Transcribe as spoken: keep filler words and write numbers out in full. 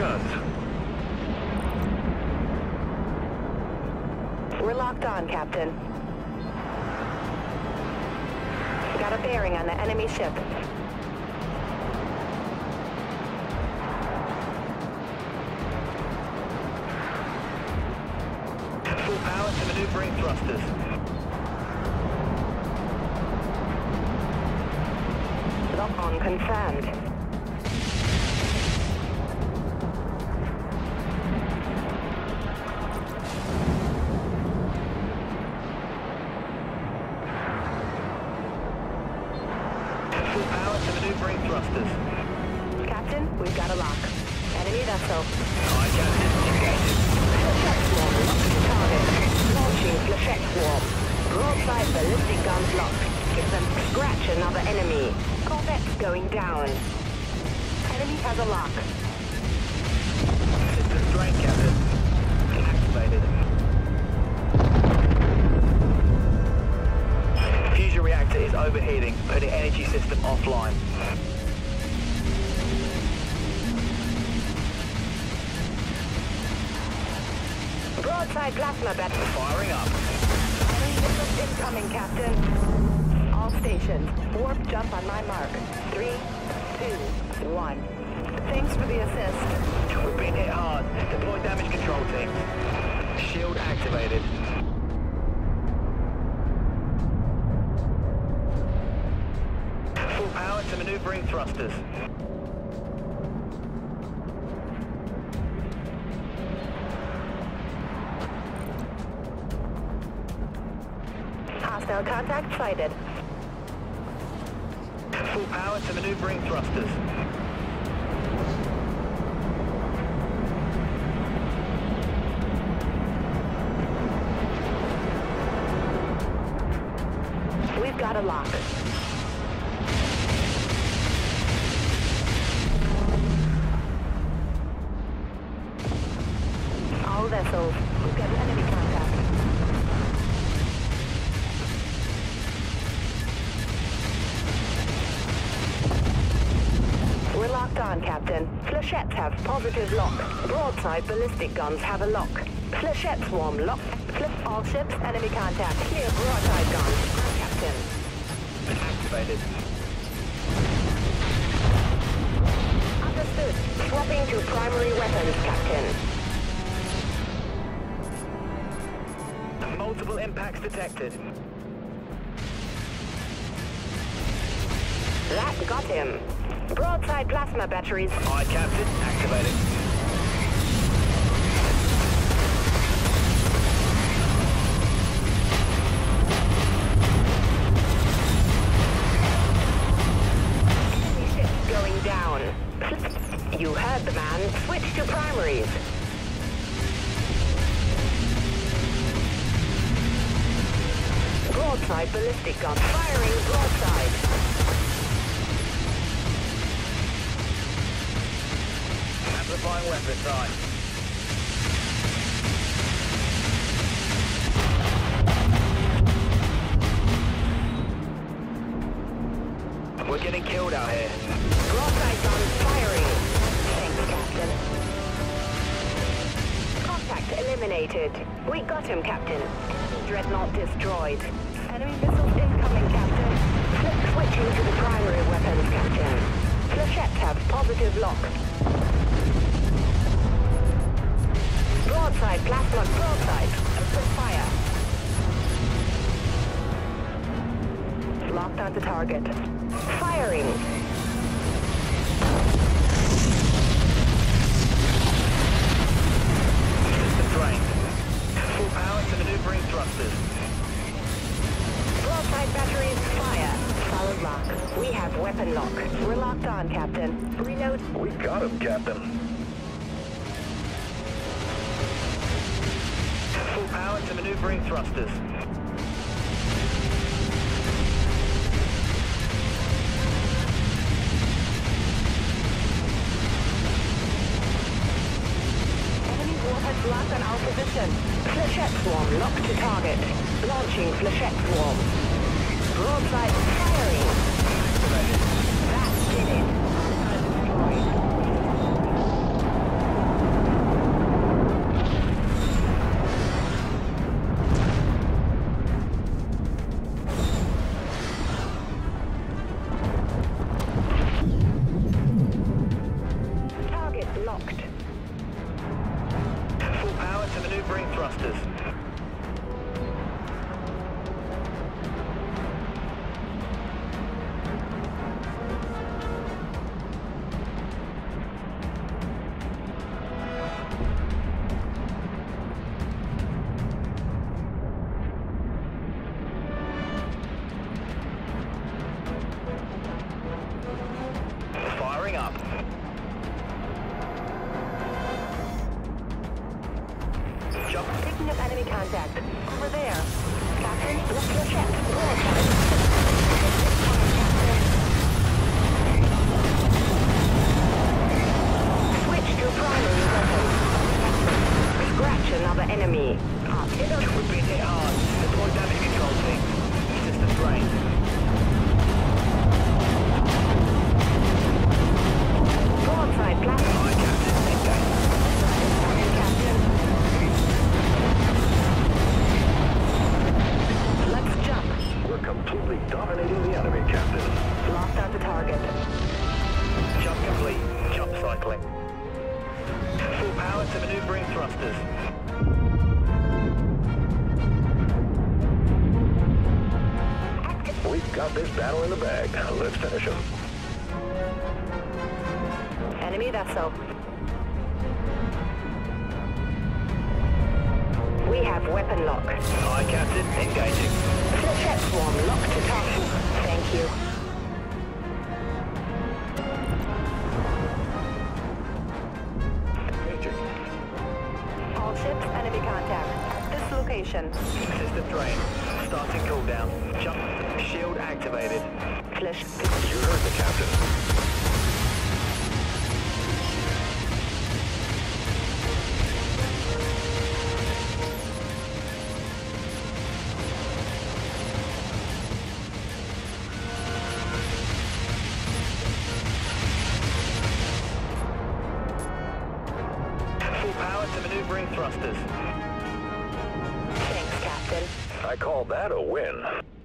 guns. We're locked on, Captain. Got a bearing on the enemy ship. Full power to maneuvering thrusters. Lock on confirmed. Full power to maneuvering thrusters. Captain, we've got a lock. Enemy vessel. Aye, Captain. Engaged. Flechette swarm locked to target. Launching Flechette swarm. Broadside ballistic guns locked. Give them scratch another enemy. Corvette's going down. Enemy has a lock. System drain, Captain. Activated. Fusion reactor is overheating, putting energy system offline. Broadside plasma battery. Firing up. Enemy missiles incoming, Captain. All stations. Warp jump on my mark. Three, two, one. Thanks for the assist. We've been hit hard. Deploy damage control team. Shield activated. Full power to maneuvering thrusters. Hostile contact sighted. Full power to maneuvering thrusters. We've got a lock. All vessels. We've got enemy contact. We're locked on, Captain. Flechettes have positive lock. Broadside ballistic guns have a lock. Flechette swarm lock. Flip all ships, enemy contact. Clear broadside guns. Captain. Activated. Understood. Swapping to primary weapons, Captain. Multiple impacts detected. That got him. Broadside plasma batteries. Aye, Captain. Activated. Enemy ships going down. You heard the man. Switch to primaries. Broadside ballistic gun. Firing broadside. Amplifying weapon side. We're getting killed out here. Broadside guns firing. Thanks, Captain. Contact eliminated. We got him, Captain. Dreadnought destroyed. Enemy missiles incoming, Captain. Flip switching to the primary weapons, Captain. Flechettes have positive lock. Broadside, plasma, broadside. Open fire. Locked onto target. Firing. System drained. Full power to maneuvering thrusters. Broadside batteries, fire. Solid lock. We have weapon lock. We're locked on, Captain. Reload. We got him, Captain. Full power to maneuvering thrusters. Enemy warheads locked on our position. Flechette swarm locked to target. Launching Flechette swarm. Broadside firing. That did it. absolutely dominating the enemy, Captain. Locked on the target. Jump complete. Jump cycling. Full power to maneuvering thrusters. We've got this battle in the bag. Let's finish him. Enemy vessel. We have weapon lock. Aye, Captain. Engaging. Flechette swarm locked to target. Thank you. Engaging. All ships, enemy contact. At this location. System drain. Starting cooldown. Jump. Shield activated. Flesh. You heard the Captain. Full power to maneuvering thrusters. Thanks, Captain. I call that a win.